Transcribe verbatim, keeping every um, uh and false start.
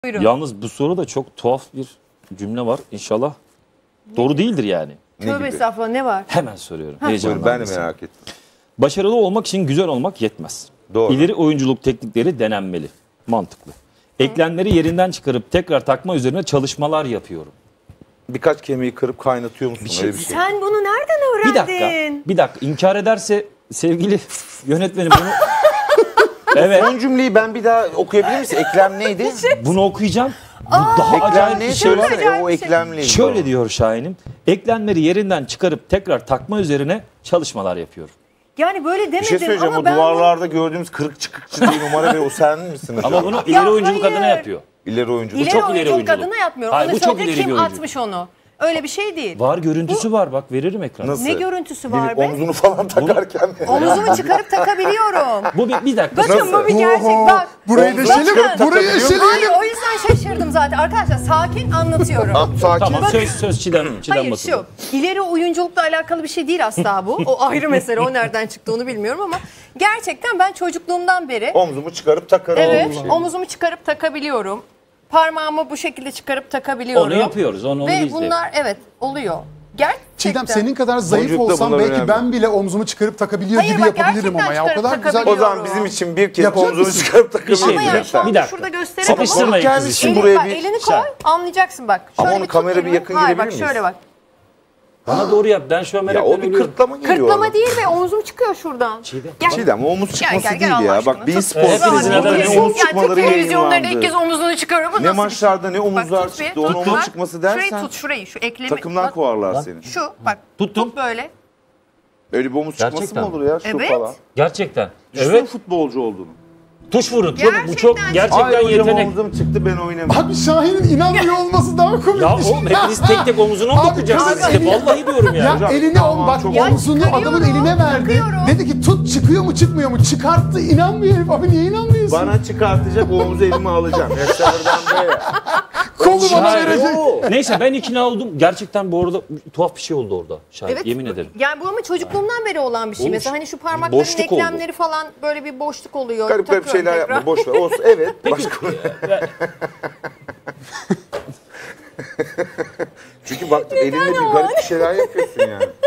Buyurun. Yalnız bu soruda çok tuhaf bir cümle var. İnşallah doğru değildir yani. Tövbe estağfurullah, ne var? Hemen soruyorum. Buyurun, ben de merak ettim. Başarılı olmak için güzel olmak yetmez. Doğru. İleri oyunculuk teknikleri denenmeli. Mantıklı. Eklemleri yerinden çıkarıp tekrar takma üzerine çalışmalar yapıyorum. Birkaç kemiği kırıp kaynatıyor musun? şey- Öyle bir şey. Sen bunu nereden Bir öğrendin? dakika. Bir dakika. İnkar ederse sevgili yönetmenim bunu... Evet. Son cümleyi ben bir daha okuyabilir misin? Eklem neydi? Bunu okuyacağım. Bu daha Eklem acayip bir neydi? şey. Söyle. Söylesene. E, o eklemle. Şöyle diyor şahinim. Eklemleri yerinden çıkarıp tekrar takma üzerine çalışmalar yapıyorum. Yani böyle Bir demedim şey söyleyeceğim. ama O ben duvarlarda gördüğümüz kırık çıkıkçı diye numara ve o sen misin? Ama bunu ileri oyunculuk hayır. adına yapıyor. İleri oyuncu. ileri çok ileri oyunculuk oyunculuk. adına yapmıyorum. Hayır, Onu bu çok söyle, ileri kim bir oyunculuk. atmış onu? Öyle bir şey değil. Var, görüntüsü var, bak veririm ekrana. Nasıl? Ne görüntüsü Bir var be? omzunu falan takarken. Omuzumu çıkarıp takabiliyorum. Bu bir, bir dakika. Bakın bu bir gerçek. Bak. Burayı Bakın. deşelim, burayı Hayır, eşeleyelim. o yüzden şaşırdım zaten. Arkadaşlar sakin anlatıyorum. Ah, sakin. Tamam, söz söz Çiğdem, Çiğdem Hayır Batırlı. şu, ileri oyunculukla alakalı bir şey değil asla bu. O ayrı mesele, o nereden çıktı onu bilmiyorum ama gerçekten ben çocukluğumdan beri Omzumu çıkarıp takarım. evet, Şey. omuzumu çıkarıp takabiliyorum. Parmağımı bu şekilde çıkarıp takabiliyorum. Onu yapıyoruz, onu, onu Ve biz de bunlar evet oluyor. Gerçekten. Çiğdem senin kadar zayıf Boncuk da olsam bunlar belki önemli. ben bile omzumu çıkarıp takabiliyor Hayır, gibi bak, yapabilirim ama ya. O gerçekten kadar çıkarıp güzel. O takabiliyorum. zaman bizim için bir kez Yapacak omzunu mısın? çıkarıp Bir şey takabiliriz. Ama yani diyeceğim. şu an Bir dakika. şurada gösteremem ama Sıkıştırmayın Gelmiş kızı şimdi şimdi. buraya bak, bir- elini koy anlayacaksın bak. Ama Şöyle onu bir tut kamera bir elini. yakın Hayır girebilir bak miyiz? şöyle bak. Bana doğru yap, ben şu an Ya merakla o bir kırtlama geliyor. Kırtlama orada. değil be, omuzum çıkıyor şuradan. Çiğdem. Gel. Çiğdem o omuz Gel, çıkması gel, gel değil Allah ya. aşkına. Bak bir Tut. spor Evet, filminde hepinizin ne adına omuz Yani çıkmaları Türk televizyonlarında ilk kez yayınlandı. omuzunu çıkarıyor. Bu Ne nasıl bir şey? maçlarda ne omuzlar Bak, tut bir, çıktı. Onun tut, omuz bak. çıkması Şurayı dersen tut şurayı, şu eklemi. takımdan Bak, kovarlar seni. Şu bak, Tuttum. tut böyle. Öyle bir omuz çıkması Gerçekten mı olur ya? Şu Evet. falan. Gerçekten. Düşünün Evet. futbolcu olduğunu. Tuş vurun. Çok, bu çok Gerçekten. gerçekten Ay hocam yetenek. omuzum çıktı ben oynamıyorum. Abi Şahin'in inanmıyor olması daha komik. Ya oğlum hepiniz tek tek omuzuna mı Abi, dokunacaksınız abi, işte? Vallahi diyorum ya. Ya Hocam, elini tamam, on bak çok- Ya omzunu çıkarıyorum, adamın eline verdi. çıkıyorum. Dedi ki tut çıkıyor mu çıkmıyor mu? Çıkarttı, inanmıyor herif. Abi niye inanmıyorsun? Bana çıkartacak o omuzu elime alacağım. Yaşar oradan böyle. Kolu bana Şahit. verecek. Neyse ben ikna oldum. Gerçekten bu arada tuhaf bir şey oldu orada. Şahit, Evet. yemin ederim. Yani bu ama çocukluğumdan beri olan bir şey. Olmuş. Mesela hani şu parmakların Boşluk oldu. eklemleri falan böyle bir boşluk oluyor. Garip garip Takıyorum şeyler tekrar. yapma. Boş ver. Olsun. Evet. Başka. Çünkü baktım elinde bir garip bir şeyler yapıyorsun yani.